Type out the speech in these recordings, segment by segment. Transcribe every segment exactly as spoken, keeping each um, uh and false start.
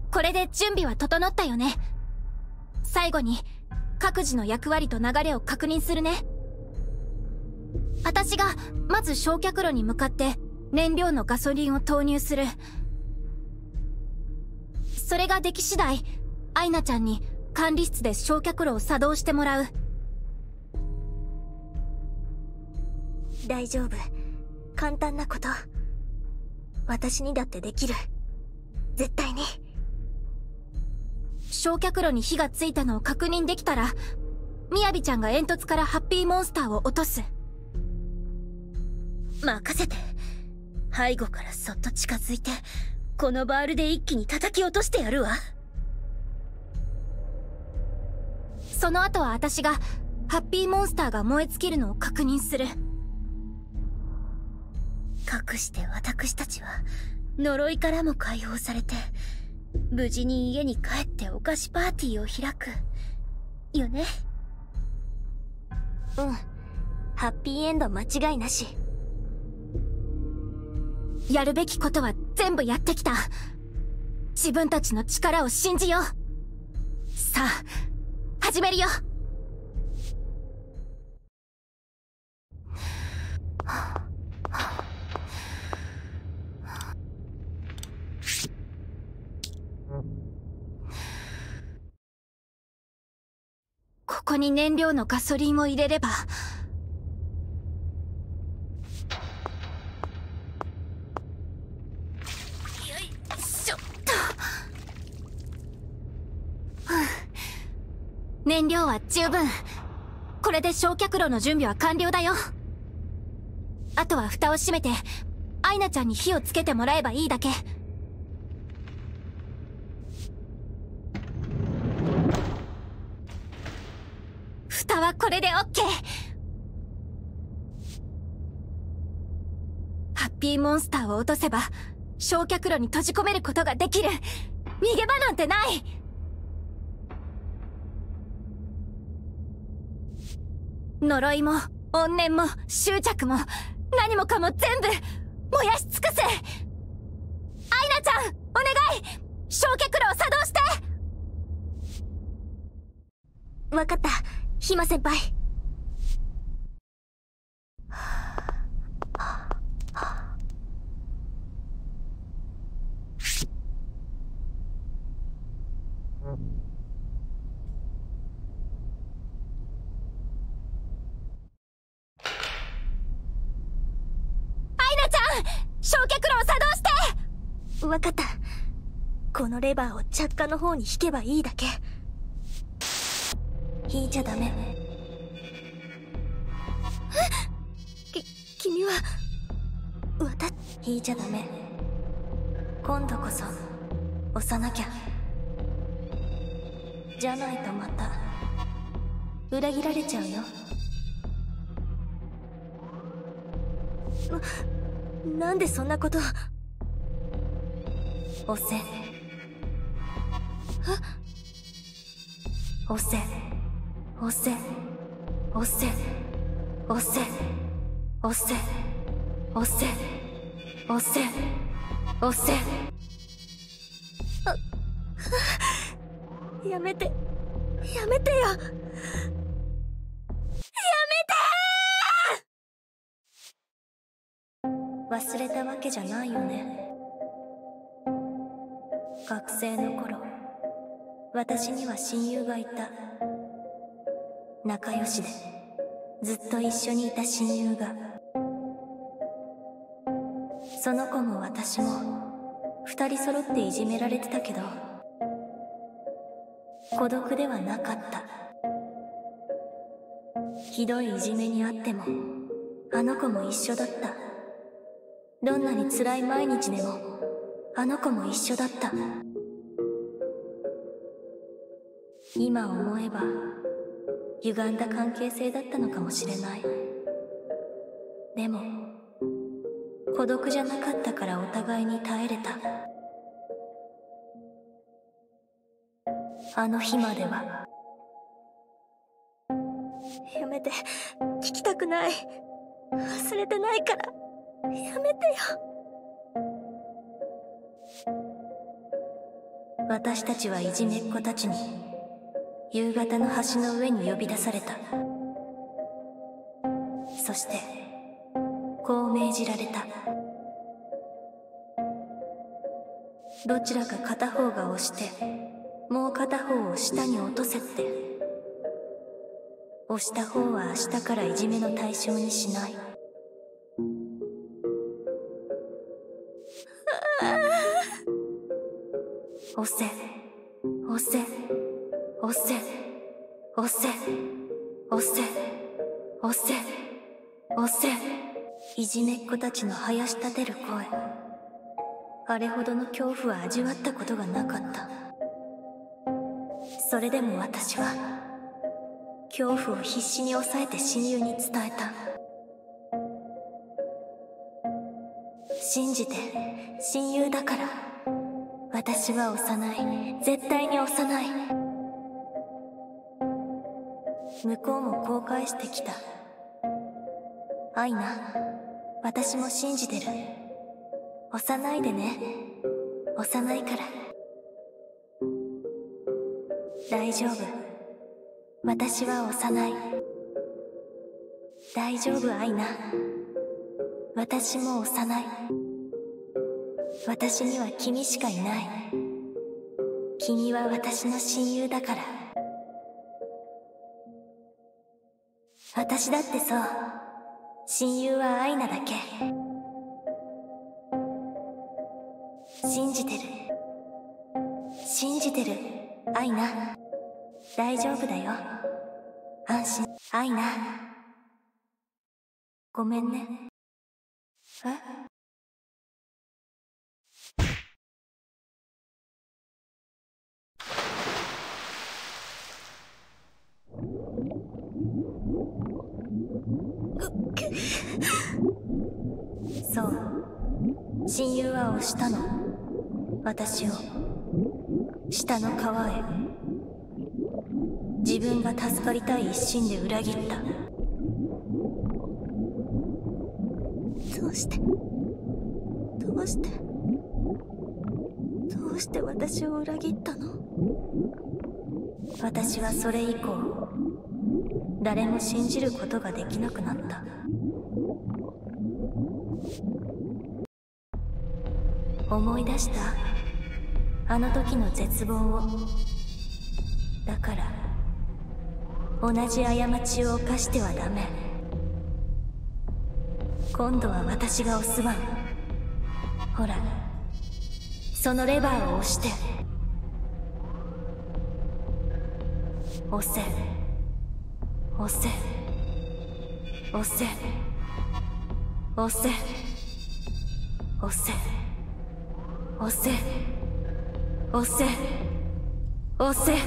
これで準備は整ったよね。最後に各自の役割と流れを確認するね。私がまず焼却炉に向かって燃料のガソリンを投入する。それができ次第、アイナちゃんに管理室で焼却炉を作動してもらう。 大丈夫。簡単なこと。私にだってできる。絶対に。 焼却炉に火がついたのを確認できたら、みやびちゃんが煙突からハッピーモンスターを落とす。 任せて。背後からそっと近づいて、このバールで一気に叩き落としてやるわ。 その後は私がハッピーモンスターが燃え尽きるのを確認する。 かくして私たちは呪いからも解放されて、無事に家に帰ってお菓子パーティーを開くよね。 うん。ハッピーエンド間違いなし。 やるべきことは全部やってきた。自分たちの力を信じよう。さあ、始めるよ。ここに燃料のガソリンを入れれば。燃料は十分。これで焼却炉の準備は完了だよ。あとは蓋を閉めてアイナちゃんに火をつけてもらえばいいだけ。蓋はこれで オーケー。 ハッピーモンスターを落とせば焼却炉に閉じ込めることができる。逃げ場なんてない。呪いも怨念も執着も何もかも全部燃やし尽くす。アイナちゃん、お願い、焼却炉を作動して。 わかった、ひま先輩。 焼却炉を作動して。 わかった。このレバーを着火の方に引けばいいだけ。引いちゃダメ。き、君は、わた、引いちゃダメ。今度こそ、押さなきゃ。じゃないとまた、裏切られちゃうよ。な、なんでそんなこと。押せ。押せ。押せ。押せ。押せ。押せ。押せ。押せ。押せ。あ、やめて。やめてよ。やめてー！忘れたわけじゃないよね。学生の頃、私には親友がいた。仲良しで、ずっと一緒にいた親友が。その子も私も、二人揃っていじめられてたけど、孤独ではなかった。ひどいいじめにあっても、あの子も一緒だった。どんなに辛い毎日でも、あの子も一緒だった。今思えば、歪んだ関係性だったのかもしれない。でも、孤独じゃなかったからお互いに耐えれた。あの日までは。やめて、聞きたくない。忘れてないから、やめてよ。 私たちはいじめっ子たちに夕方の橋の上に呼び出された。そしてこう命じられた。どちらか片方が押してもう片方を下に落とせって。押した方は明日からいじめの対象にしない。押せ押せ押せ押せ押せ押せ押せ。いじめっ子たちの囃し立てる声、あれほどの恐怖は味わったことがなかった。それでも私は恐怖を必死に抑えて親友に伝えた。信じて、親友だから。私は押さない。絶対に押さない。向こうもこう返してきた。アイナ、私も信じてる。押さないでね。押さないから。大丈夫。私は押さない。大丈夫、アイナ。私も押さない。私には君しかいない。君は私の親友だから。私だってそう。親友はアイナだけ。信じてる。信じてる、アイナ。大丈夫だよ。安心、アイナ。ごめんね。え？そう、親友は押したの。私を下の川へ。自分が助かりたい一心で裏切った。どうしてどうしてどうして私を裏切ったの？私はそれ以降誰も信じることができなくなった。思い出した？あの時の絶望を。だから同じ過ちを犯してはダメ。今度は私が押す番。ほら、そのレバーを押して。押せ押せ押せ押せ押せ押せ押せ押せ。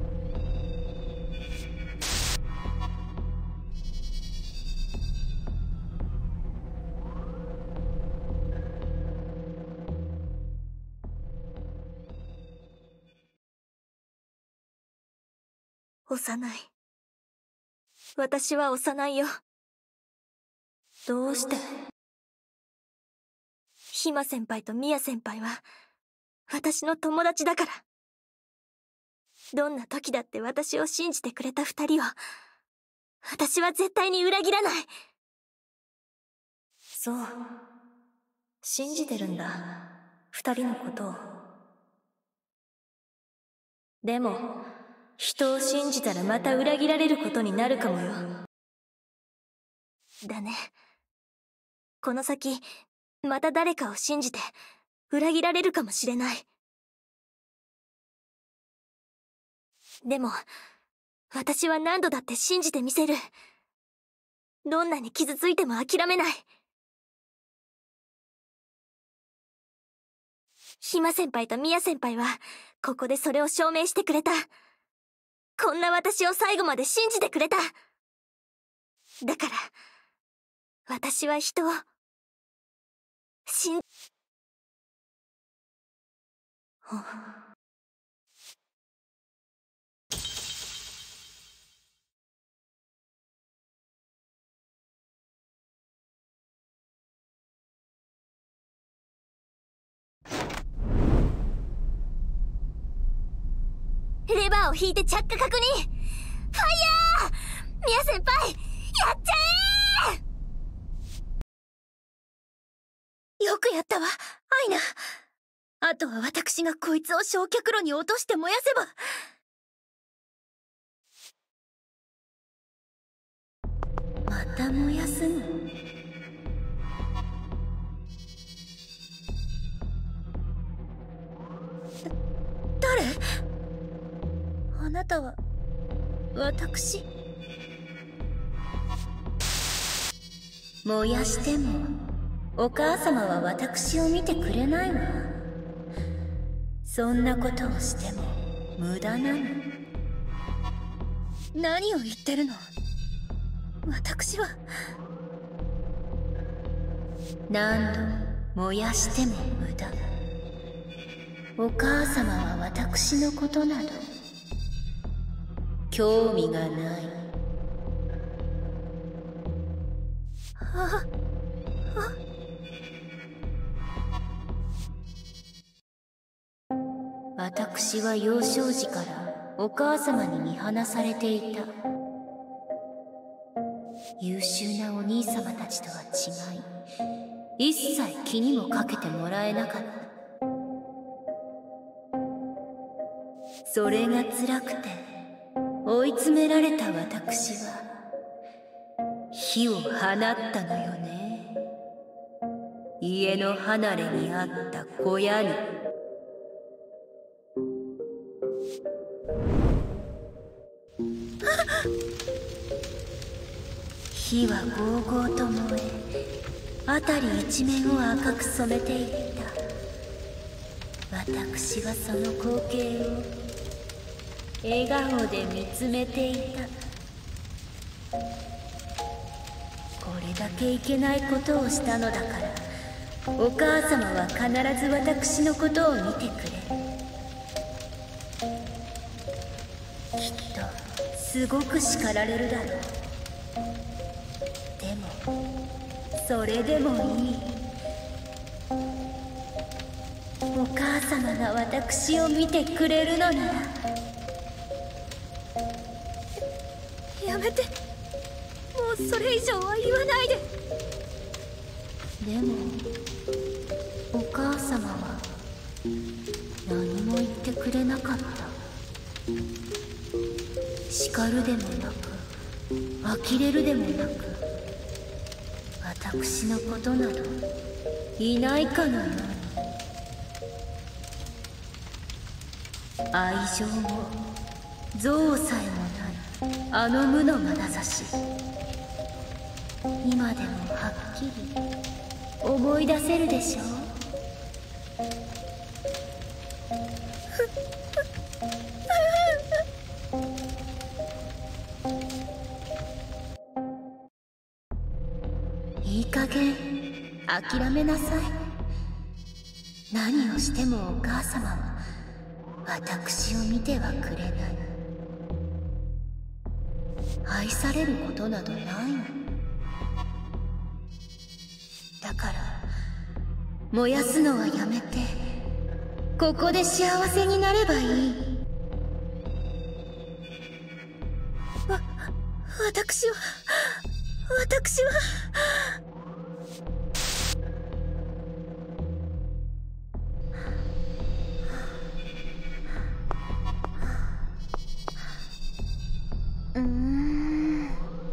押さない。私は押さないよ。どうして？ひま先輩とみや先輩は私の友達だから。どんな時だって私を信じてくれた二人を私は絶対に裏切らない。そう、信じてるんだ、二人のことを。でも人を信じたらまた裏切られることになるかもよ。だね。この先また誰かを信じて裏切られるかもしれない。でも私は何度だって信じてみせる。どんなに傷ついても諦めない。ひま先輩とみや先輩はここでそれを証明してくれた。こんな私を最後まで信じてくれた。だから私は人を信じレバーを引いて着火確認。ファイヤー！ミヤ先輩、やっちゃえ！よくやったわ、アイナ。あとは私がこいつを焼却炉に落として燃やせば。また燃やすの？だ、誰？あなたは私？燃やしてもお母様は私を見てくれないわ。そんなことをしても無駄なの。何を言ってるの？私は何度燃やしても無駄。お母様は私のことなど興味がない。ああ私は幼少時からお母様に見放されていた。優秀なお兄様たちとは違い、一切気にもかけてもらえなかった。それが辛くて追い詰められた私は火を放ったのよね。家の離れにあった小屋に。火はゴーゴーと燃え、辺り一面を赤く染めていった。私はその光景を笑顔で見つめていた。これだけいけないことをしたのだから、お母様は必ず私のことを見てくれる。きっとすごく叱られるだろう。でもそれでもいい。お母様が私を見てくれるのなら。やめて、もうそれ以上は言わないで。でもお母様は何も言ってくれなかった。叱るでもなく呆れるでもなく、私のことなどいないかのように。愛情も憎悪さえもないあの無の眼差し、今でもはっきり思い出せるでしょう。いい加減諦めなさい。何をしてもお母様は私を見てはくれない。愛されることなどないの。だから燃やすのはやめて、ここで幸せになればいい。わ、私は私はうーん。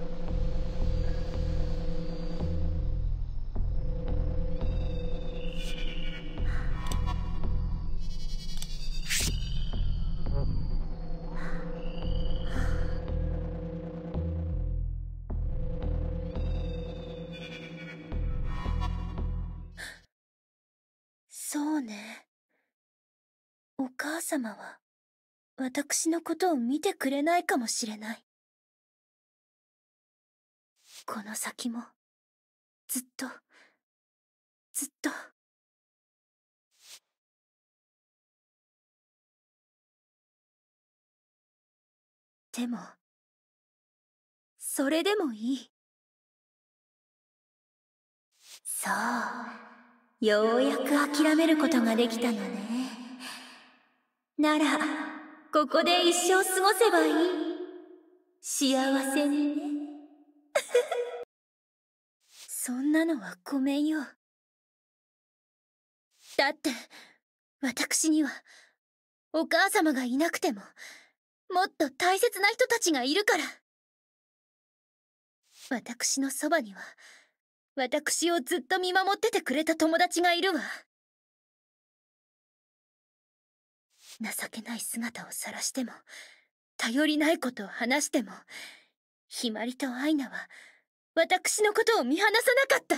そうね。お母様は私のことを見てくれないかもしれない。この先もずっとずっと。でもそれでもいい。そう、ようやく諦めることができたのね。ならここで一生過ごせばいい。幸せにね。そんなのはごめんよ。だって私にはお母様がいなくてももっと大切な人たちがいるから。私のそばには私をずっと見守っててくれた友達がいるわ。情けない姿を晒しても、頼りないことを話しても、ひまりとアイナは私のことを見放さなかった。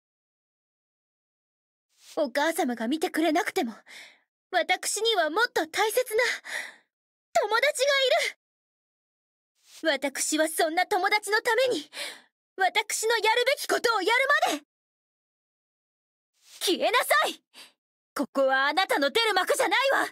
お母様が見てくれなくても、私にはもっと大切な友達がいる。私はそんな友達のために、私のやるべきことをやるまで。消えなさい。ここはあなたの出る幕じゃないわ。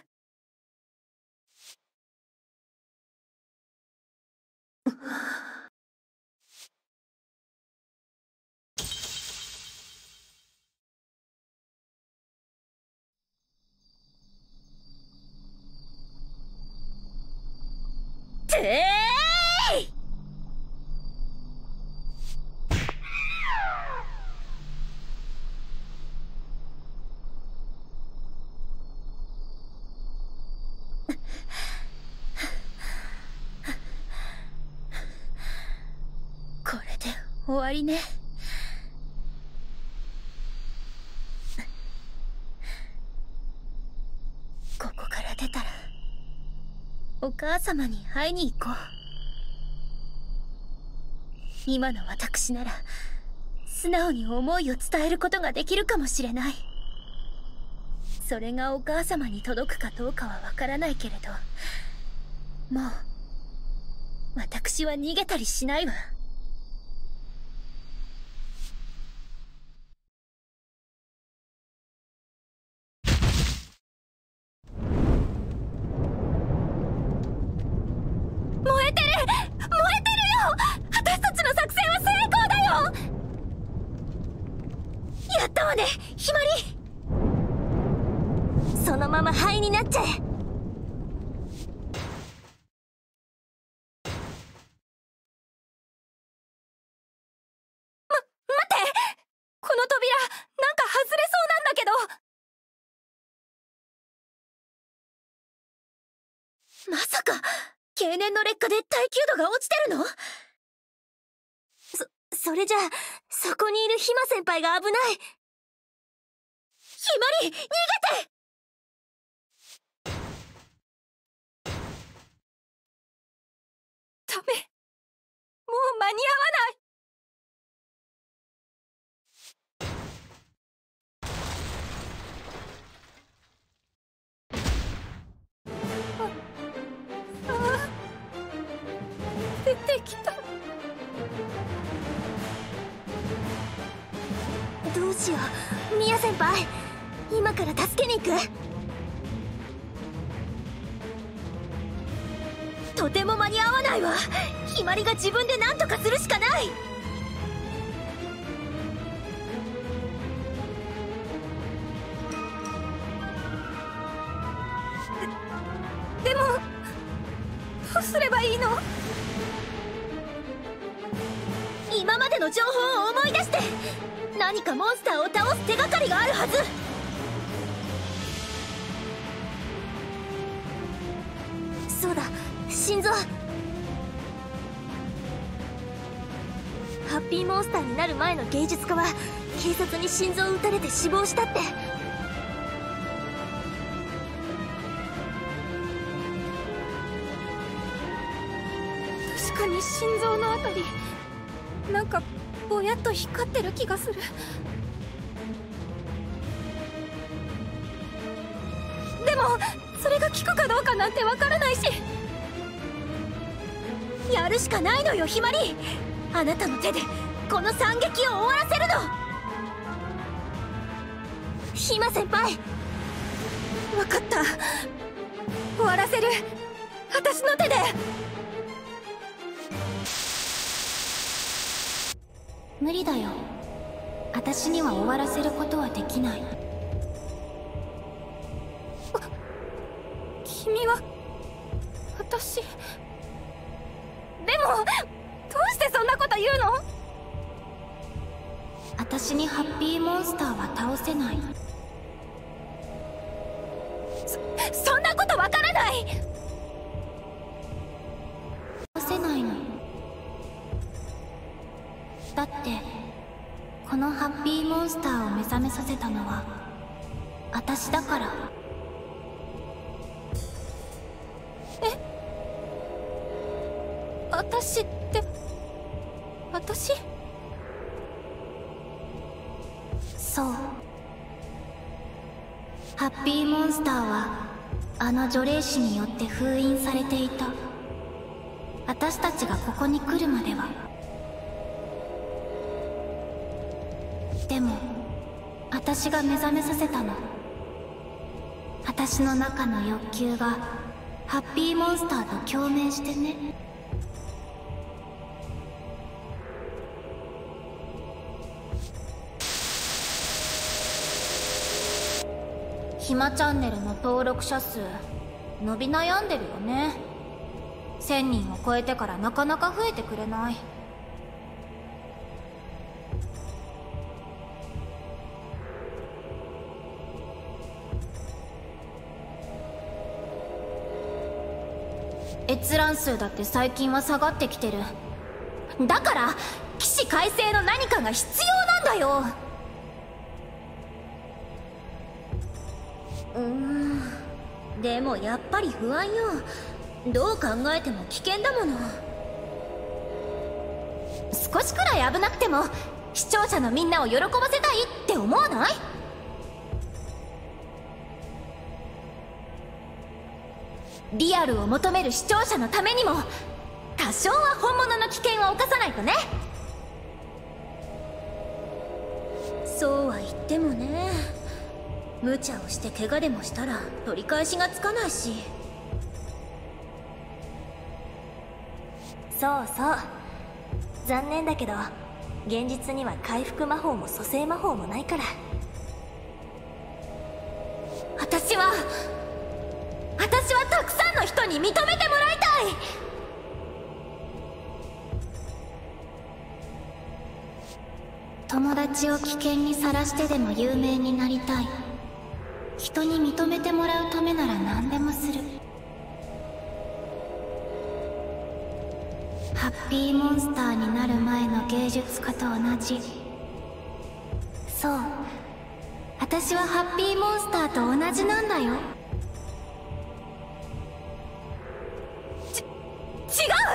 てーい。これで終わりね。ここから出たらお母様に会いに行こう。今の私なら素直に思いを伝えることができるかもしれない。それがお母様に届くかどうかはわからないけれど、もう私は逃げたりしないわ。 燃えてる！燃えてるよ！私たちの作戦は成功だよ！やったわね、ひまり！そのまま灰になっちゃえ。この扉、なんか外れそうなんだけど。まさか経年の劣化で耐久度が落ちてるの？そ、それじゃあそこにいるひま先輩が危ない。ひまり、逃げて！ダメ、もう間に合わない。出てきた。どうしよう、ミヤ先輩、今から助けに行く。とても間に合わないわ。ひまりが自分で何とかするしかない。で、でもどうすればいいの？今までの情報を思い出して。何かモンスターを倒す手がかりがあるはず。そうだ、心臓。ハッピーモンスターになる前の芸術家は警察に心臓を撃たれて死亡したって。確かに心臓のあたり、なんかぼやっと光ってる気がする。でもそれが効くかどうかなんてわからないし。やるしかないのよ、ひまり。あなたの手でこの惨劇を終わらせるの。ひま先輩、分かった。終わらせる、私の手で。無理だよ。私には終わらせることはできない。君はどうしてそんなこと言うの？ 私にハッピーモンスターは倒せない。 そ、そんなことわからない。 倒せないの。だってこのハッピーモンスターを目覚めさせたのは私だから。 え？私って私？ そう。ハッピーモンスターはあの除霊師によって封印されていた。私たちがここに来るまでは。でも私が目覚めさせたの。私の中の欲求がハッピーモンスターと共鳴してね。ひまチャンネルの登録者数伸び悩んでるよね。せんにんを超えてからなかなか増えてくれない。閲覧数だって最近は下がってきてる。だから起死回生の何かが必要なんだよ。 うーん、でもやっぱり不安よ。どう考えても危険だもの。 少しくらい危なくても視聴者のみんなを喜ばせたいって思わない？リアルを求める視聴者のためにも多少は本物の危険を冒さないとね。 そうは言ってもね、無茶をして怪我でもしたら取り返しがつかないし。 そうそう。残念だけど現実には回復魔法も蘇生魔法もないから。 私は私はたくさんの人に認めてもらいたい。 友達を危険にさらしてでも有名になりたい。人に認めてもらうためなら何でもする。ハッピーモンスターになる前の芸術家と同じ。そう、私はハッピーモンスターと同じなんだよ。 違う違う違う違う。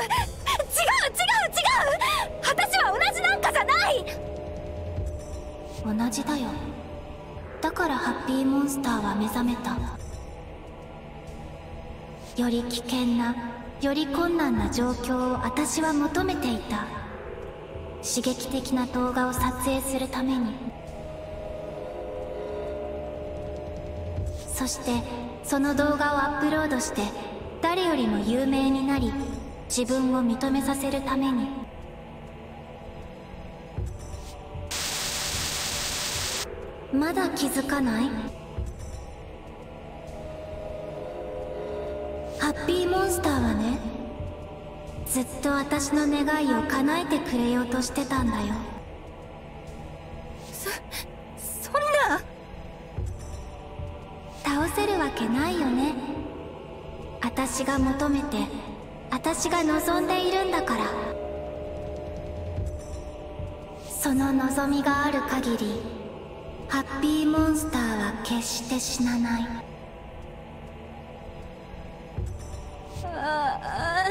私は同じなんかじゃない。 同じだよ。だからハッピーモンスターは目覚めた。より危険な、より困難な状況を私は求めていた。刺激的な動画を撮影するために。そしてその動画をアップロードして誰よりも有名になり自分を認めさせるために。まだ気づかない？ハッピーモンスターはね、ずっと私の願いを叶えてくれようとしてたんだよ。 そ、そんな。 倒せるわけないよね。私が求めて私が望んでいるんだから。その望みがある限りハッピーモンスターは決して死なない。 ああ。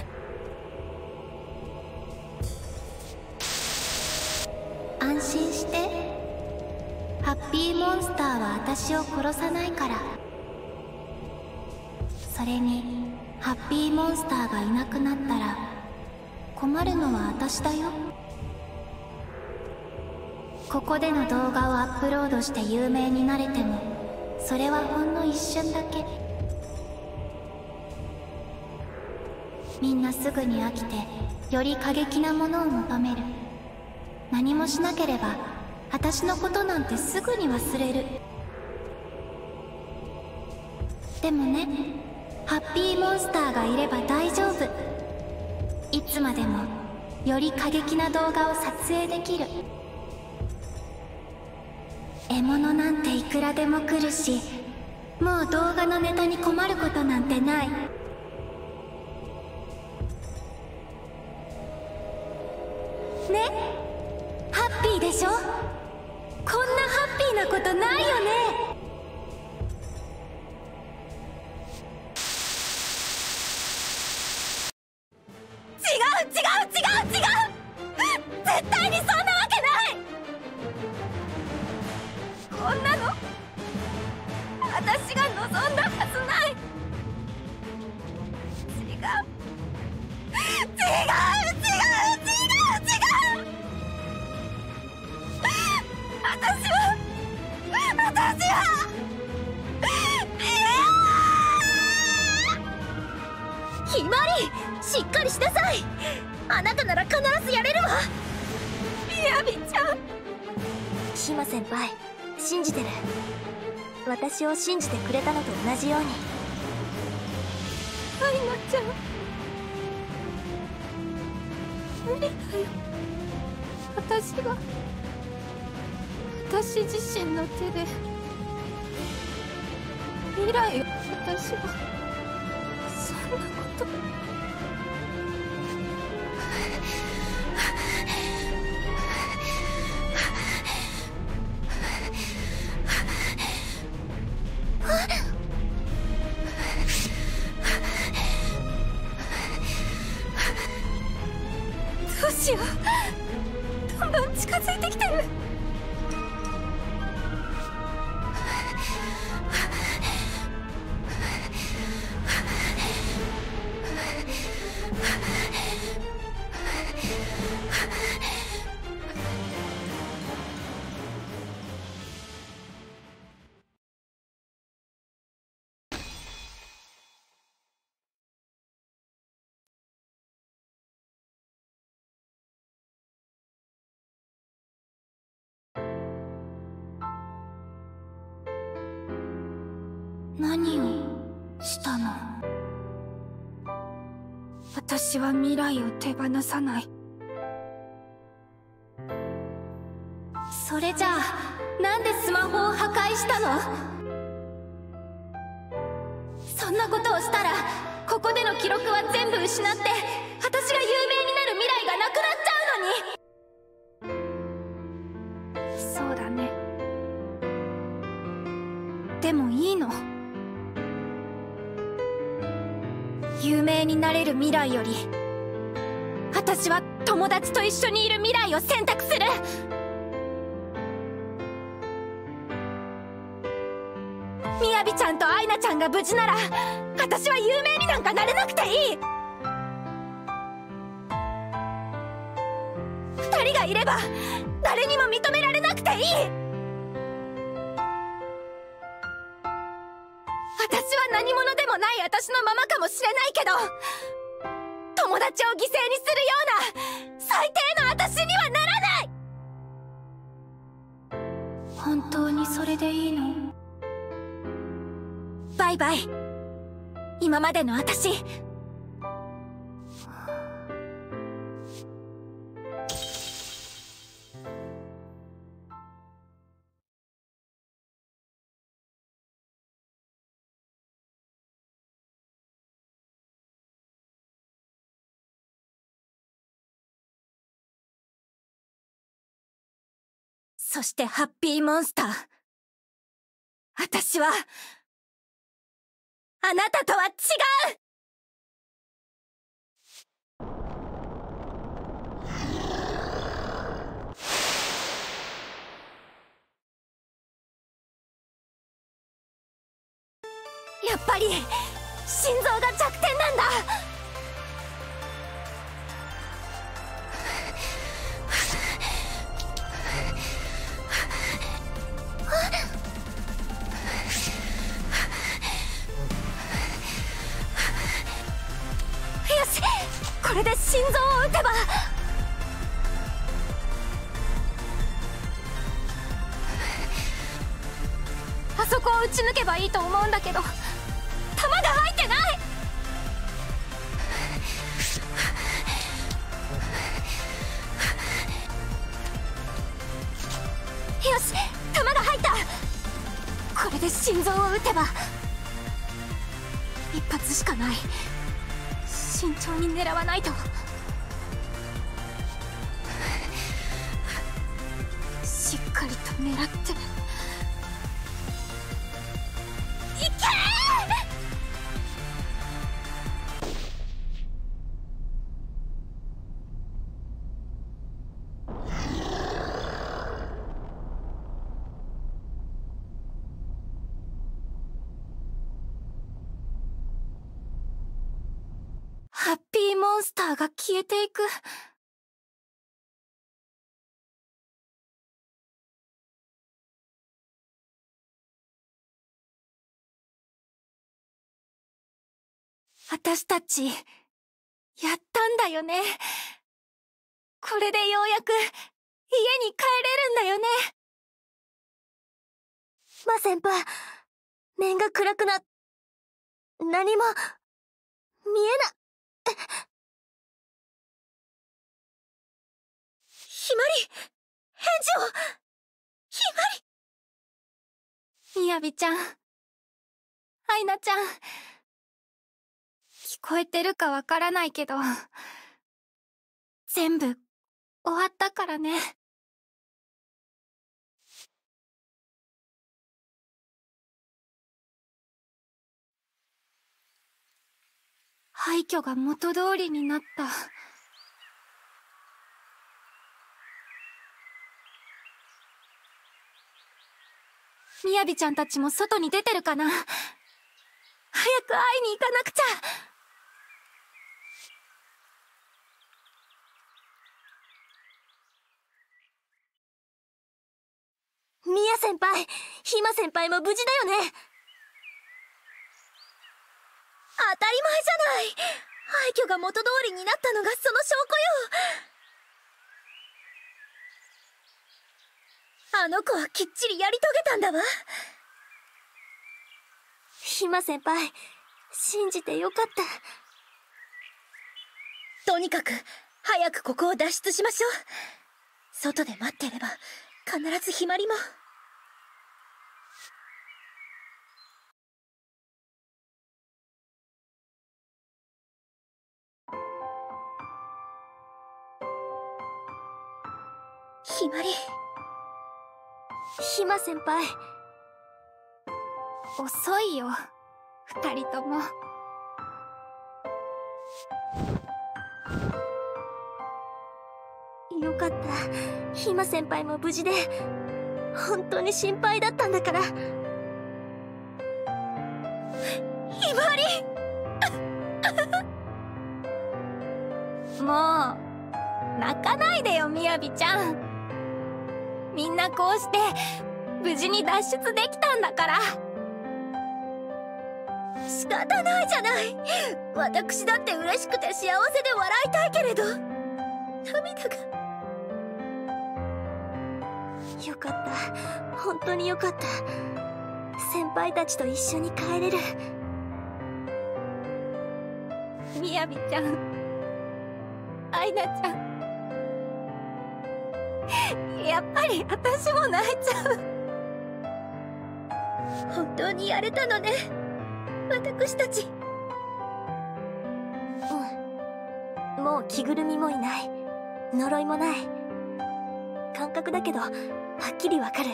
安心して。ハッピーモンスターは私を殺さないから。それにハッピーモンスターがいなくなったら困るのは私だよ。ここでの動画をアップロードして有名になれてもそれはほんの一瞬だけ。みんなすぐに飽きてより過激なものを求める。何もしなければ私のことなんてすぐに忘れる。でもね、ハッピーモンスターがいれば大丈夫。いつまでもより過激な動画を撮影できる。獲物なんていくらでも来るし、もう動画のネタに困ることなんてない。ね、ハッピーでしょ？こんなハッピーなことないよね。違う違う違う違う、絶対にそんなわけない。こんなの私が望んだはずない。違う違う違う違う違う。私は私はひまり、しっかりしなさい。あなたなら必ずやれるわ。みやびちゃん。ひま先輩、信じてる。私を信じてくれたのと同じように。アイナちゃん、無理だよ。私が私自身の手で未来を、私はそんなことどうしよう、どんどん近づいてきてる。何をしたの？私は未来を手放さない。それじゃあなんでスマホを破壊したの？そんなことをしたらここでの記録は全部失って、私が有名になる未来がなくなっちゃうのに。そうだね。でもいいの。有名になれる未来より、私は友達と一緒にいる未来を選択する。みやびちゃんとアイナちゃんが無事なら、私は有名になんかなれなくていい。二人がいれば誰にも認められなくていい。私は何者でもない私のままかもしれないけど、友達を犠牲にするような最低の私にはならない。本当にそれでいいの？バイバイ、今までの私。そしてハッピーモンスター、私はあなたとは違う。やっぱり心臓が弱点なんだ。よし、これで心臓を撃てば。あそこを撃ち抜けばいいと思うんだけど、弾が入ってない。 よし、弾が入った。これで心臓を撃てば一発しかない。慎重に狙わないと。しっかりと狙っていけー。ハッピーモンスターが消えていく。私たちやったんだよね。これでようやく家に帰れるんだよね。ま、先輩、面が暗くな何も見えな。ひまり、返事を。ひまり。みやびちゃん、アイナちゃん、聞こえてるかわからないけど、全部終わったからね。廃墟が元通りになった。みやびちゃんたちも外に出てるかな。早く会いに行かなくちゃ。みや先輩、ひま先輩も無事だよね。当たり前じゃない。廃墟が元通りになったのがその証拠よ。あの子はきっちりやり遂げたんだわ。ひま先輩、信じてよかった。とにかく早くここを脱出しましょう。外で待ってれば必ずひまりも。ひまり、ひま先輩、遅いよ、二人とも。よかった、ひま先輩も無事で。本当に心配だったんだから。ひまりもう泣かないでよ、みやびちゃん。みんなこうして無事に脱出できたんだから。仕方ないじゃない。私だって嬉しくて幸せで笑いたいけれど、涙が。よかった、本当によかった。先輩たちと一緒に帰れる。みやびちゃん、アイナちゃん、やっぱり私も泣いちゃう。本当にやれたのね、私たち。うん、もう着ぐるみもいない、呪いもない。感覚だけどはっきりわかる。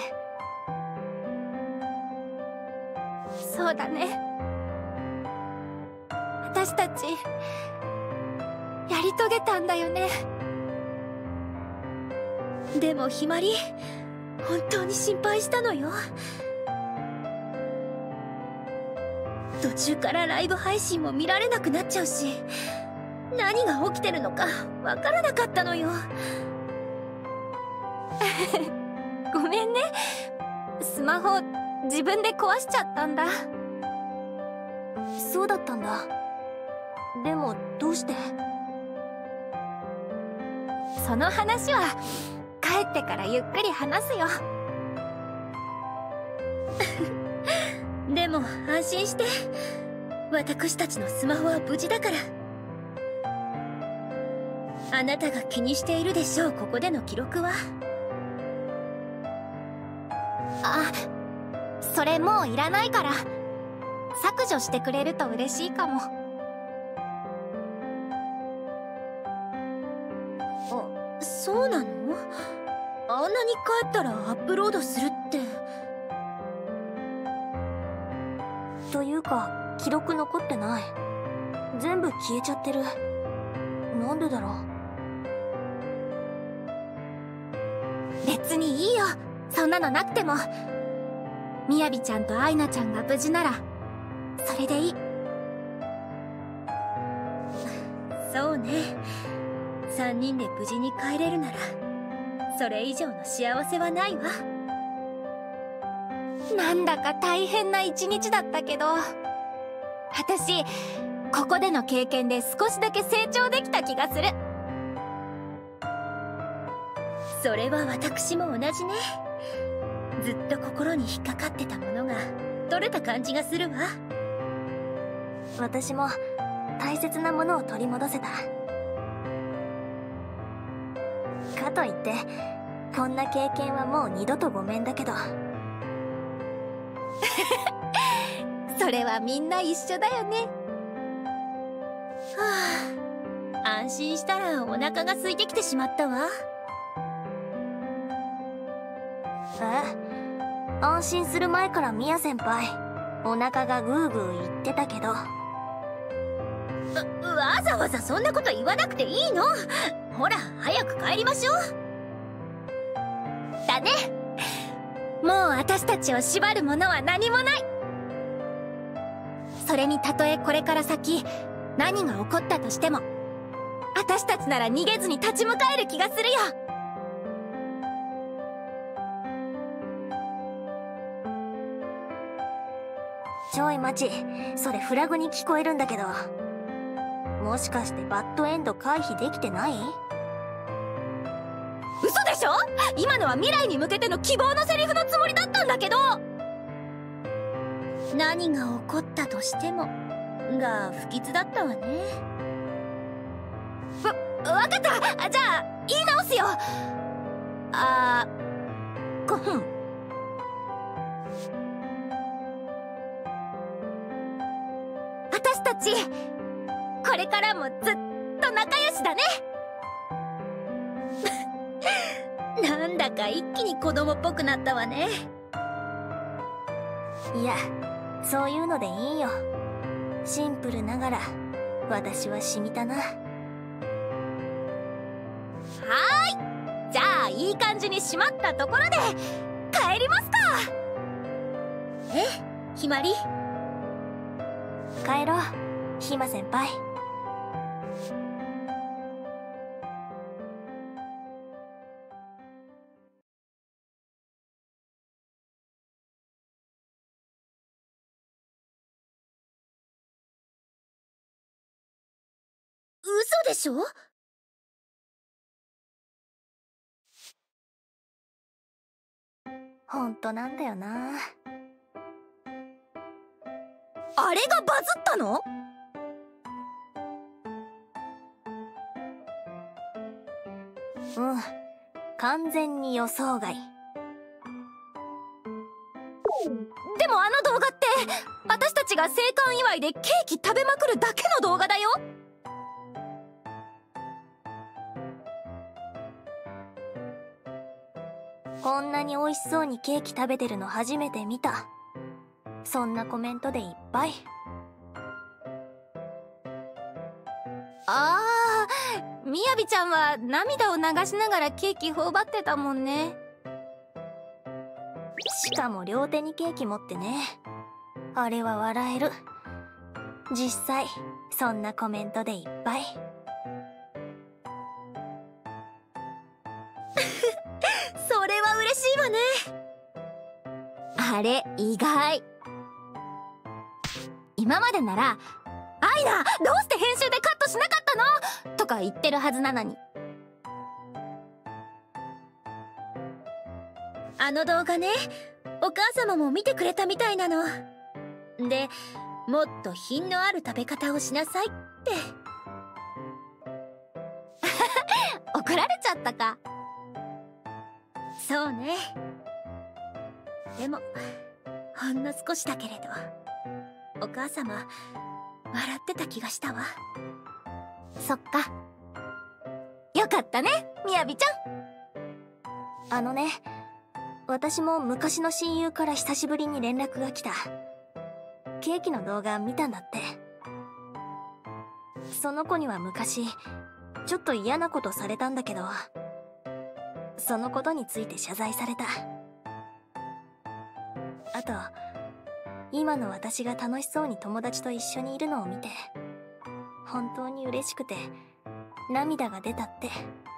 そうだね、私たちやり遂げたんだよね。でもひまり、本当に心配したのよ。途中からライブ配信も見られなくなっちゃうし、何が起きてるのかわからなかったのよ。ごめんね、スマホ自分で壊しちゃったんだ。そうだったんだ。でもどうして？その話は帰ってからゆっくり話すよ。でも安心して、私たちのスマホは無事だから。あなたが気にしているでしょう、ここでの記録は。 あ、それもういらないから削除してくれると嬉しいかも。 あ、そうなの？あんなに帰ったらアップロードするって。 というか記録残ってない。全部消えちゃってる。なんでだろう。別にいいよ、そんなのなくても。みやびちゃんとアイナちゃんが無事ならそれでいい。 そうね、さんにんで無事に帰れるならそれ以上の幸せはないわ。 なんだか大変な一日だったけど、私ここでの経験で少しだけ成長できた気がする。 それは私も同じね。ずっと心に引っかかってたものが取れた感じがするわ。 う。私も大切なものを取り戻せた。かといってこんな経験はもう二度とごめんだけど。 それはみんな一緒だよね。 はあ、安心したらお腹が空いてきてしまったわ。 え？安心する前からミヤ先輩お腹がグーグー言ってたけど。わわざわざそんなこと言わなくていいの。ほら早く帰りましょう。 だね。もう私たちを縛るものは何もない。それにたとえこれから先何が起こったとしても私たちなら逃げずに立ち向かえる気がするよ。 ちょい待ち、それフラグに聞こえるんだけど、もしかしてバッドエンド回避できてない？ 嘘でしょ？今のは未来に向けての希望のセリフのつもりだったんだけど。 何が起こったとしてもが不吉だったわね。 わ、わかった。じゃあ言い直すよ。あーこふん。私たちこれからもずっと仲良しだね。 なんだか一気に子供っぽくなったわね。 いや、そういうのでいいよ。シンプルながら私は染みたな。はーい、じゃあいい感じに締まったところで帰りますか。 え、ひまり？ 帰ろう、ひま先輩。 嘘でしょ？ 本当なんだよな。 あれがバズったの？ うん、完全に予想外。 でもあの動画って私たちが生還祝いでケーキ食べまくるだけの動画だよ。 こんなに美味しそうにケーキ食べてるの初めて見た。そんなコメントでいっぱい。 あー、みやびちゃんは涙を流しながらケーキ頬張ってたもんね。 しかも両手にケーキ持ってね。あれは笑える。実際そんなコメントでいっぱい。 それは嬉しいわね。 あれ意外。今までなら「アイナどうして編集でカットしなかったの？」とか言ってるはずなのに。 あの動画ね、お母様も見てくれたみたいなので、もっと品のある食べ方をしなさいって怒られちゃったか。 そうね。 でもほんの少しだけれどお母様笑ってた気がしたわ。そっか、よかったね、みやびちゃん。 あのね、私も昔の親友から久しぶりに連絡が来た。ケーキの動画見たんだって。その子には昔ちょっと嫌なことされたんだけど、そのことについて謝罪された。あと今の私が楽しそうに友達と一緒にいるのを見て本当に嬉しくて涙が出たって。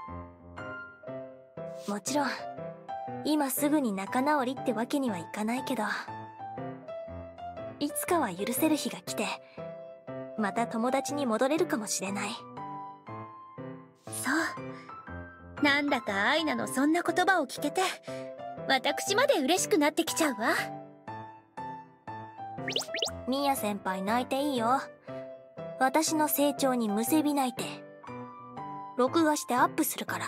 もちろん今すぐに仲直りってわけにはいかないけど、いつかは許せる日が来てまた友達に戻れるかもしれない。 そう、なんだかアイナのそんな言葉を聞けて私まで嬉しくなってきちゃうわ。 ミヤ先輩泣いていいよ。私の成長にむせび泣いて録画してアップするから。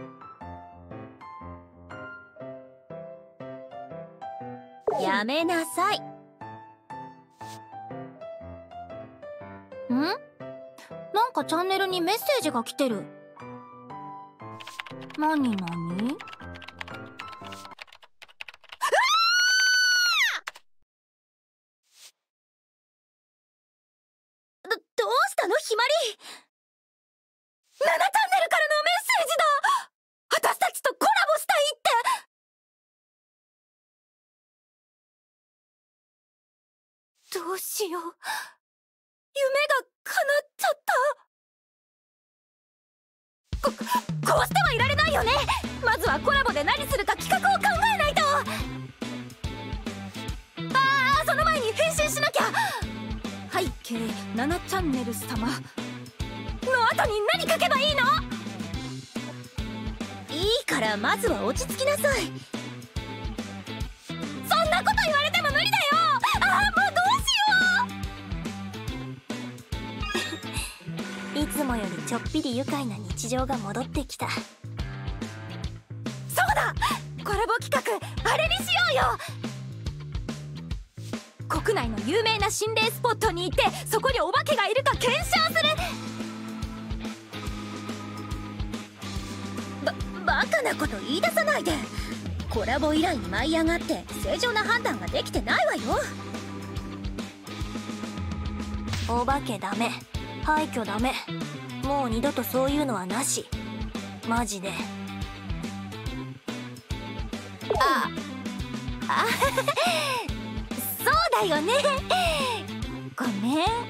やめなさい。ん？なんかチャンネルにメッセージが来てる。なになに？ど、どうしたのひまり？ななチャンネルからのメッセージだ！私たちとコラボしたいって！どうしよう。夢が叶っちゃった。こ、こうしてはいられないよね。まずはコラボで何するか企画を考えないと。ああ、その前に返信しなきゃ。背景ななチャンネル様の後に何書けばいいの？いいからまずは落ち着きなさい。そんなこと言われても無理だよ。ああ、もういつもよりちょっぴり愉快な日常が戻ってきた。 そうだ、コラボ企画あれにしようよ。国内の有名な心霊スポットに行ってそこにお化けがいるか検証する。ば、バカなこと言い出さないで。コラボ依頼に舞い上がって正常な判断ができてないわよ。 お化けダメ、廃墟ダメ、もう二度とそういうのはなし。マジで。 ああそうだよね。ごめん。